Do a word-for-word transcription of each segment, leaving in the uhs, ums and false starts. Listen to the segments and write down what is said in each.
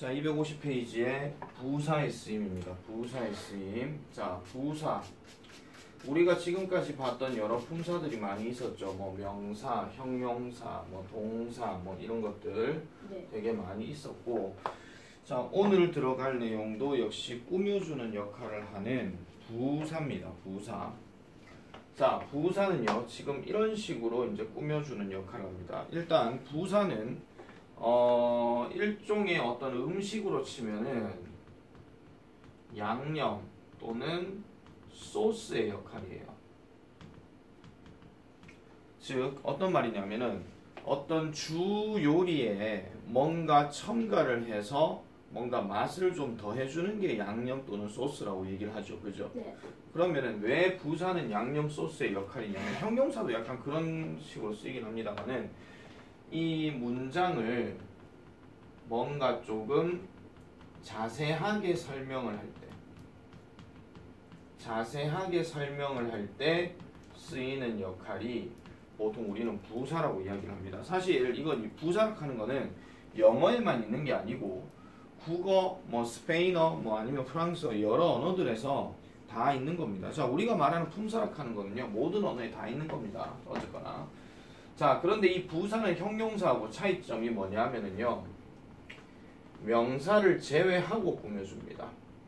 자, 이백오십 페이지에 부사의 쓰임입니다. 부사의 쓰임. 자, 부사. 우리가 지금까지 봤던 여러 품사들이 많이 있었죠. 뭐 명사, 형용사, 뭐 동사, 뭐 이런 것들 네. 되게 많이 있었고, 자, 오늘 들어갈 내용도 역시 꾸며주는 역할을 하는 부사입니다. 부사. 자, 부사는요, 지금 이런 식으로 이제 꾸며주는 역할을 합니다. 일단 부사는 어, 일종의 어떤 음식으로 치면은 양념 또는 소스의 역할이에요. 즉 어떤 말이냐면은 어떤 주 요리에 뭔가 첨가를 해서 뭔가 맛을 좀 더해주는 게 양념 또는 소스라고 얘기를 하죠. 그죠? 네. 그러면은 왜 부사는 양념 소스의 역할이냐면, 형용사도 약간 그런 식으로 쓰이긴 합니다만은 이 문장을 뭔가 조금 자세하게 설명을 할 때, 자세하게 설명을 할 때 쓰이는 역할이 보통 우리는 부사라고 이야기를 합니다. 사실 이건 부사라고 하는 거는 영어에만 있는 게 아니고 국어, 뭐 스페인어, 뭐 아니면 프랑스어 여러 언어들에서 다 있는 겁니다. 자, 우리가 말하는 품사라고 하는 거는요, 모든 언어에 다 있는 겁니다. 어쨌거나. 자, 그런데 이 부사는 형용사하고 차이점이 뭐냐면은요, 명사를 제외하고 꾸며줍니다.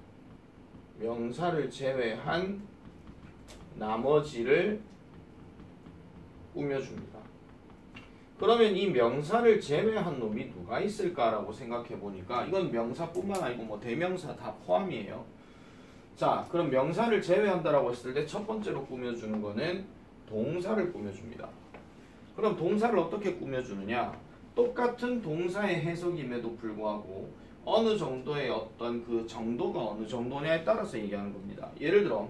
명사를 제외한 나머지를 꾸며줍니다. 그러면 이 명사를 제외한 놈이 누가 있을까라고 생각해 보니까 이건 명사뿐만 아니고 뭐 대명사 다 포함이에요. 자, 그럼 명사를 제외한다라고 했을 때 첫 번째로 꾸며주는 거는 동사를 꾸며줍니다. 그럼 동사를 어떻게 꾸며주느냐? 똑같은 동사의 해석임에도 불구하고 어느 정도의 어떤 그 정도가 어느 정도냐에 따라서 얘기하는 겁니다. 예를 들어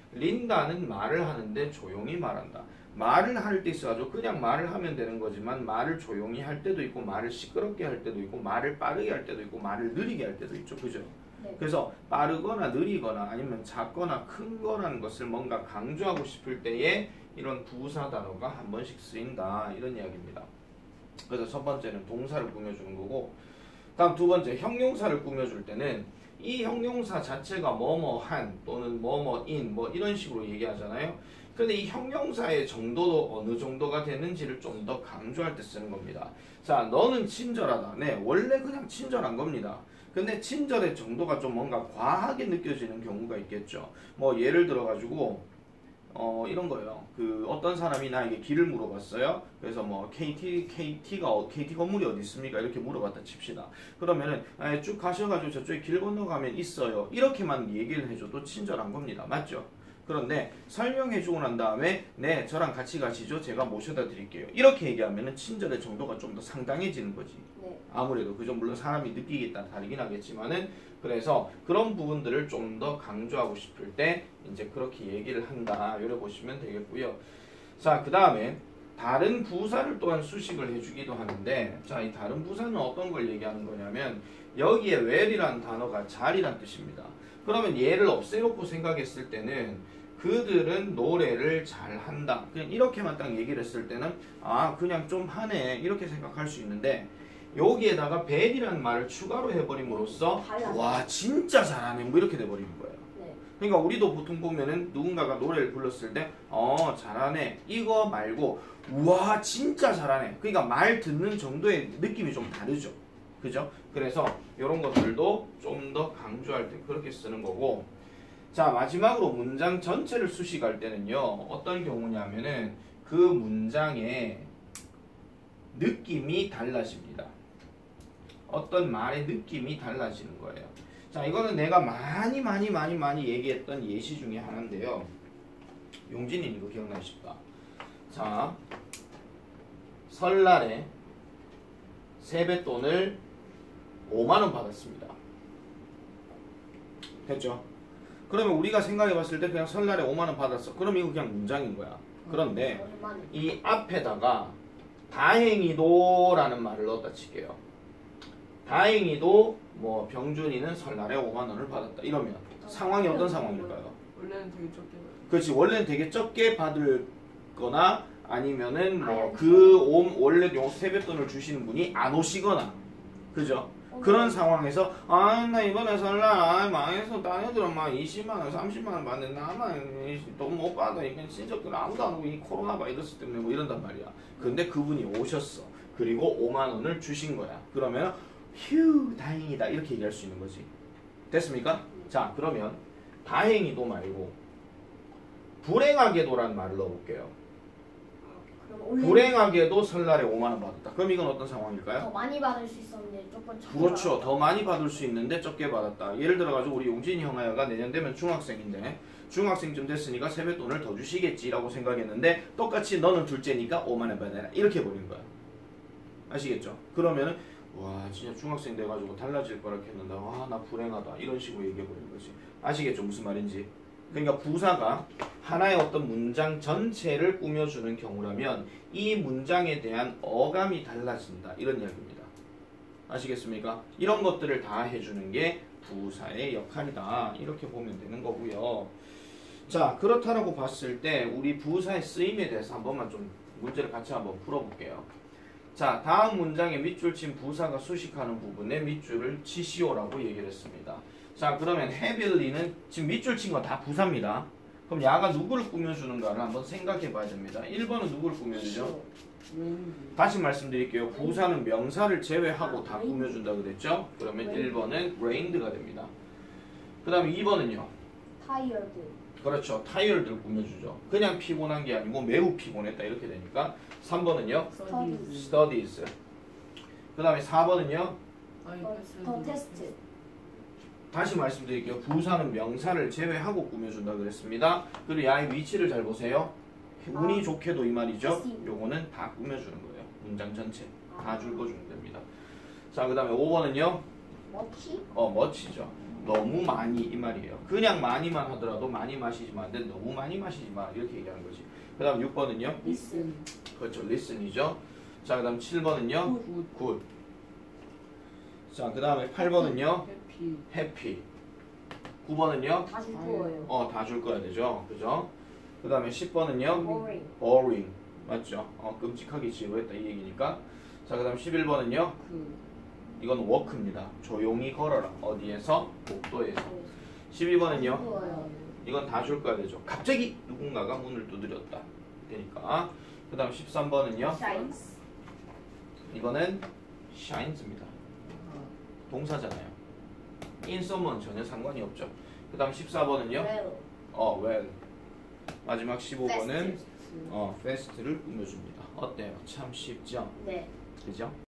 린다는 말을 하는데 조용히 말한다. 말을 할 때 있어가지고 그냥 말을 하면 되는 거지만 말을 조용히 할 때도 있고 말을 시끄럽게 할 때도 있고 말을 빠르게 할 때도 있고 말을 느리게 할 때도 있죠. 그죠? 네. 그래서 빠르거나 느리거나 아니면 작거나 큰 거라는 것을 뭔가 강조하고 싶을 때에 이런 부사 단어가 한 번씩 쓰인다, 이런 이야기입니다. 그래서 첫 번째는 동사를 꾸며주는 거고, 다음 두 번째 형용사를 꾸며줄 때는 이 형용사 자체가 뭐뭐한 또는 뭐뭐인 뭐 이런 식으로 얘기하잖아요. 근데 이 형용사의 정도도 어느 정도가 되는지를 좀 더 강조할 때 쓰는 겁니다. 자, 너는 친절하다. 네, 원래 그냥 친절한 겁니다. 근데 친절의 정도가 좀 뭔가 과하게 느껴지는 경우가 있겠죠. 뭐 예를 들어 가지고 어 이런 거예요. 그 어떤 사람이 나에게 길을 물어봤어요. 그래서 뭐 케이티 케이티가 케이티 건물이 어디 있습니까? 이렇게 물어봤다 칩시다. 그러면은 아, 쭉 가셔가지고 저쪽에 길 건너가면 있어요. 이렇게만 얘기를 해줘도 친절한 겁니다. 맞죠? 그런데 설명해주고 난 다음에 네, 저랑 같이 가시죠. 제가 모셔다 드릴게요. 이렇게 얘기하면은 친절의 정도가 좀 더 상당해지는 거지. 네. 아무래도 그죠. 물론 사람이 느끼기에 따라 다르긴 하겠지만은, 그래서 그런 부분들을 좀 더 강조하고 싶을 때 이제 그렇게 얘기를 한다. 이래 보시면 되겠고요. 자, 그 다음에 다른 부사를 또한 수식을 해주기도 하는데, 자, 이 다른 부사는 어떤 걸 얘기하는 거냐면 여기에 well이라는 단어가 잘이란 뜻입니다. 그러면 얘를 없애놓고 생각했을 때는 그들은 노래를 잘한다. 그냥 이렇게만 딱 얘기를 했을 때는 아, 그냥 좀 하네, 이렇게 생각할 수 있는데, 여기에다가 벨이라는 말을 추가로 해버림으로써 와, 진짜 잘하네, 뭐 이렇게 돼버리는 거예요. 네. 그러니까 우리도 보통 보면은 누군가가 노래를 불렀을 때 어, 잘하네, 이거 말고 와, 진짜 잘하네. 그러니까 말 듣는 정도의 느낌이 좀 다르죠. 그죠? 그래서 이런 것들도 좀 더 강조할 때 그렇게 쓰는 거고, 자, 마지막으로 문장 전체를 수식할 때는요, 어떤 경우냐면은 그 문장의 느낌이 달라집니다. 어떤 말의 느낌이 달라지는 거예요. 자, 이거는 내가 많이 많이 많이 많이 얘기했던 예시 중에 하나인데요. 용진이 이거 기억나십니까? 자, 설날에 세뱃돈을 오만 원 받았습니다. 됐죠? 그러면 우리가 생각해 봤을 때 그냥 설날에 오만 원 받았어. 그럼 이거 그냥 문장인 거야. 그런데 이 앞에다가 다행히도 라는 말을 넣었다 칠게요. 다행히도 뭐 병준이는 설날에 오만 원을 받았다. 이러면 상황이 어떤 상황일까요? 원래는 되게 적게 받아요. 그렇지. 원래는 되게 적게 받을 거나 아니면은 뭐 그 원래 요 세뱃돈을 주시는 분이 안 오시거나, 그죠? 그런 상황에서 아 나 이번에 설날 아, 망해서 딴 애들은 막 이십만 원 삼십만 원 받는데 나만 돈 못 받아. 이건 친척들 아무도 안 오고 이 코로나 바이러스 때문에 뭐 이런단 말이야. 근데 그분이 오셨어. 그리고 오만 원을 주신 거야. 그러면 휴 다행이다 이렇게 얘기할 수 있는 거지. 됐습니까? 자 그러면 다행히도 말고 불행하게도라는 말을 넣어볼게요. 불행하게도 설날에 오만 원 받았다. 그럼 이건 어떤 상황일까요? 더 많이 받을 수 있었는데 조금 적게 그렇죠. 받았다. 더 많이 받을 수 있는데 적게 받았다. 예를 들어가지고 우리 용진이 형아가 내년 되면 중학생인데 중학생쯤 됐으니까 세뱃돈을 더 주시겠지라고 생각했는데 똑같이 너는 둘째니까 오만 원 받아라. 이렇게 버린 거야. 아시겠죠? 그러면은 와 진짜 중학생 돼가지고 달라질 거라 했는데 와 나 불행하다 이런 식으로 얘기해버린 거지. 아시겠죠? 무슨 말인지. 그러니까 부사가 하나의 어떤 문장 전체를 꾸며주는 경우라면 이 문장에 대한 어감이 달라진다 이런 이야기입니다. 아시겠습니까? 이런 것들을 다 해주는 게 부사의 역할이다 이렇게 보면 되는 거고요. 자 그렇다라고 봤을 때 우리 부사의 쓰임에 대해서 한 번만 좀 문제를 같이 한번 풀어볼게요. 자 다음 문장에 밑줄 친 부사가 수식하는 부분에 밑줄을 치시오라고 얘기를 했습니다. 자 그러면 heavily 지금 밑줄 친 거 다 부사입니다. 그럼 야가 누구를 꾸며주는가를 한번 생각해 봐야 됩니다. 일 번은 누구를 꾸며주죠? 다시 말씀드릴게요. 부사는 명사를 제외하고 다 꾸며준다 그랬죠? 그러면 일 번은 rained가 됩니다. 그 다음에 이 번은요? tired. 그렇죠. tired를 꾸며주죠. 그냥 피곤한 게 아니고 매우 피곤했다 이렇게 되니까 삼 번은요? studies. studies. 그 다음에 사 번은요? 더 테스트. 다시 말씀드릴게요. 부사는 명사를 제외하고 꾸며준다 그랬습니다. 그리고 야의 위치를 잘 보세요. 운이 아. 좋게도 이 말이죠. 씨. 요거는 다 꾸며주는 거예요. 문장 전체 다 줄거주면 됩니다. 자, 그 다음에 오 번은요. much. 어, 멋지죠. 너무 많이 이 말이에요. 그냥 많이만 하더라도 많이 마시지 마. 근데 너무 많이 마시지 마. 이렇게 얘기하는 거지. 그 다음 육 번은요. listen. 그렇죠. listen이죠. 자, 그 다음 칠 번은요. good. 자, 그 다음에 팔 번은요. happy. 구 번은요. 다 줄 거예요. 어, 다 줄 거야 되죠. 그죠? 그 다음에 십 번은요. boring. boring. 맞죠? 어, 끔찍하게 지루했다 이 얘기니까. 자, 그 다음 십일 번은요. 이건 walk입니다. 조용히 걸어라. 어디에서? 복도에서. 십이 번은요. 거예요. 이건 다 줄 거야 되죠. 갑자기 누군가가 문을 두드렸다. 되니까. 그 다음 십삼 번은요. shines. 이거는 shines입니다. 동사잖아요. in someone 전혀 상관이 없죠. 그 다음 십사 번은요. well. 어, well. 마지막 십오 번은 fast. 어, fast를 꾸며줍니다. 어때요? 참 쉽죠? 네. 그죠?